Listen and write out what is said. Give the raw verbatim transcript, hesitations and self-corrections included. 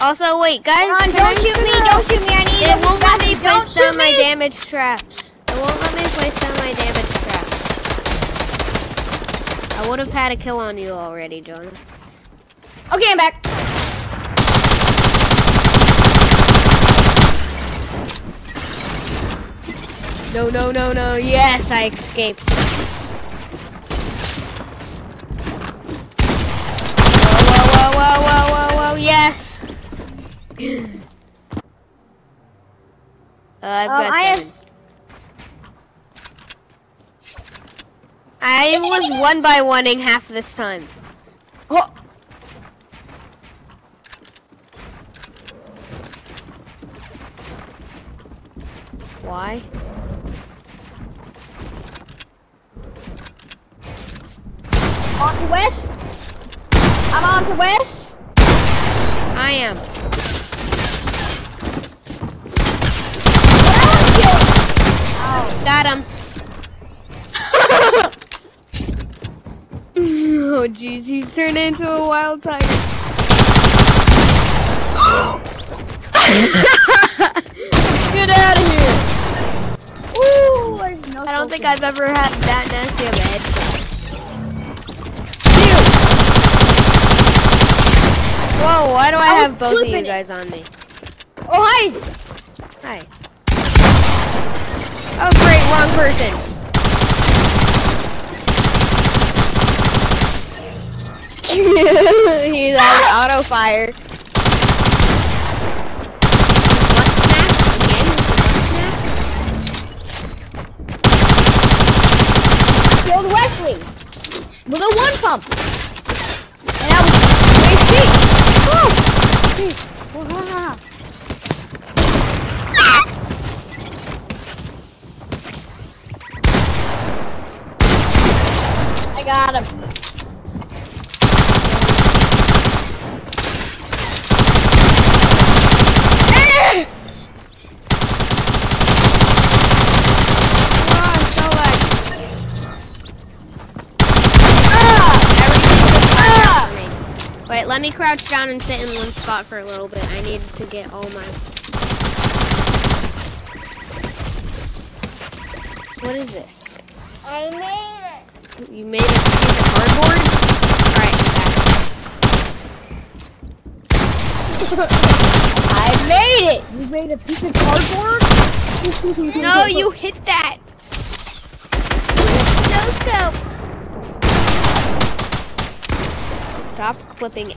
Also, wait, guys. Ron, don't shoot me! Don't shoot me! I need. It won't let me don't place down shoot my me. damage traps. It won't let me place down my damage traps. I would have had a kill on you already, Jonah. Okay, I'm back. No, no, no, no. Yes, I escaped. Whoa, whoa, whoa, whoa, whoa, whoa, yes. uh, I've Um, got I seven. I was one by one-ing half this time. Oh. Why? On to West. I'm on to West. I am. Oh. Got him. Oh jeez, he's turned into a wild tiger. Get out of here! Ooh, there's no I don't think I've ever had that nasty of a headshot. Whoa, why do I, I have both of you it. guys on me? Oh, hi! Hi. Oh great, wrong person. He has auto fire. Killed Wesley with a one pump. And I was very cheap. I got him. Wait, let me crouch down and sit in one spot for a little bit. I need to get all my... What is this? I made it. You made a piece of cardboard? Alright, I made it. You made a piece of cardboard? no, you hit that. No scope. Stop clipping